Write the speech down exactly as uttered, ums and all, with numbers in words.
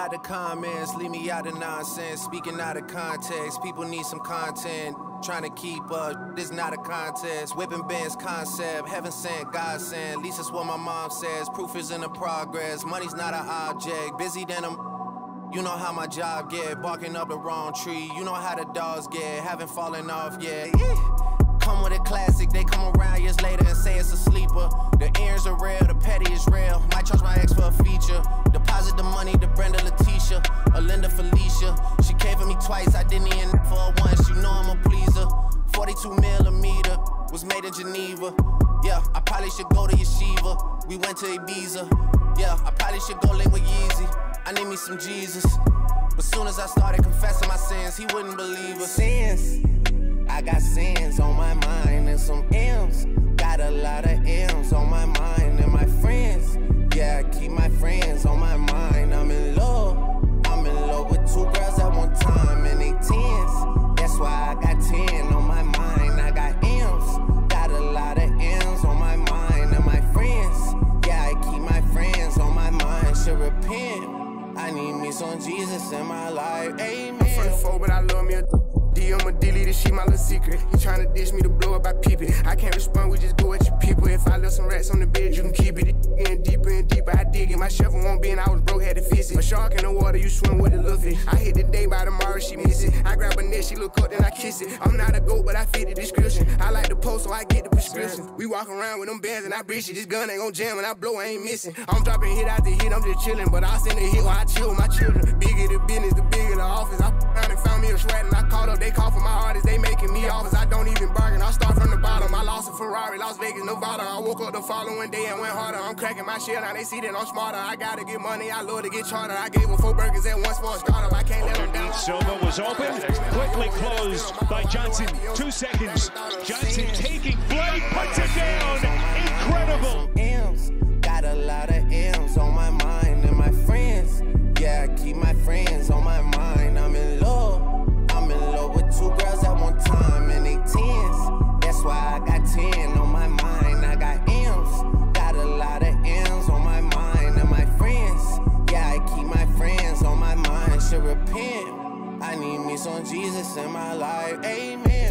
out the comments, leave me out of nonsense. Speaking out of context, people need some content. Trying to keep up, this not a contest. Whipping bands concept, heaven sent, God sent. At least that's what my mom says. Proof is in the progress, money's not an object. Busy than a... You know how my job get, barking up the wrong tree. You know how the dogs get, haven't fallen off yet. Yeah. Come with a classic, they come around years later and say it's a sleeper. The earrings are real, the petty is real. Might charge my ex for a feature. Deposit the money to Brenda Letitia, or Linda Felicia. She came for me twice, I didn't even for her once. You know I'm a pleaser. forty-two millimeter, was made in Geneva. Yeah, I probably should go to Yeshiva. We went to Ibiza. Yeah, I probably should go link with Yeezy. I need me some Jesus. But soon as I started confessing my sins, he wouldn't believe us. Sins, I got sins on my mind and some M's. Got a lot of M's on my mind and my friends. Yeah, I keep my friends on my mind. I'm in love. I'm in love with two girls at one time and they tens. That's why I got ten on my mind. I got M's. Got a lot of M's on my mind and my friends. Yeah, I keep my friends on my mind. Should repent. I need me some Jesus in my life. Amen. I'm from the four, but I love me a D. I'ma delete this shit, my little secret. He tryna dish me to blow up, I peep it. I can't respond, we just go at your people. If I left some rats on the bed, you can keep it. It getting deeper and deeper, I dig it. My shovel won't be, and I was broke, had to fix it. A shark in the water, you swim with a little fish. I hit the day, by tomorrow she miss it. I grab her neck, she look up, then I kiss it. I'm not a goat, but I fit the description. I like the post, so I get the prescription. We walk around with them bands and I breach it. This gun ain't gon' jam, and I blow, I ain't missing. I'm dropping hit after hit, I'm just chilling. But I send a hit while I chill with my children. Bigger the business, the bigger the office. I found and found me a shred, and I caught up. They call for my artists, they making me offers. I don't even bargain, I start from the bottom. I lost a Ferrari, Las Vegas, Nevada. I woke up the following day and went harder. I'm cracking my shit, now they see that I'm smarter. I gotta get money, I love to get charter. I gave them four burgers at once for a startup. I can't let them down. Silva was open, quickly closed by Johnson. Two seconds. Johnson taking flight, puts it down. Incredible. M's, got a lot of M's on my mind and my friends. Yeah, I keep my friends on my mind. I'm in love. I'm in love with two girls at one time and they tens. That's why I got ten on my mind. I got M's, got a lot of M's on my mind and my friends. Yeah, I keep my friends on my mind. Should repent. I need me some Jesus in my life. Amen.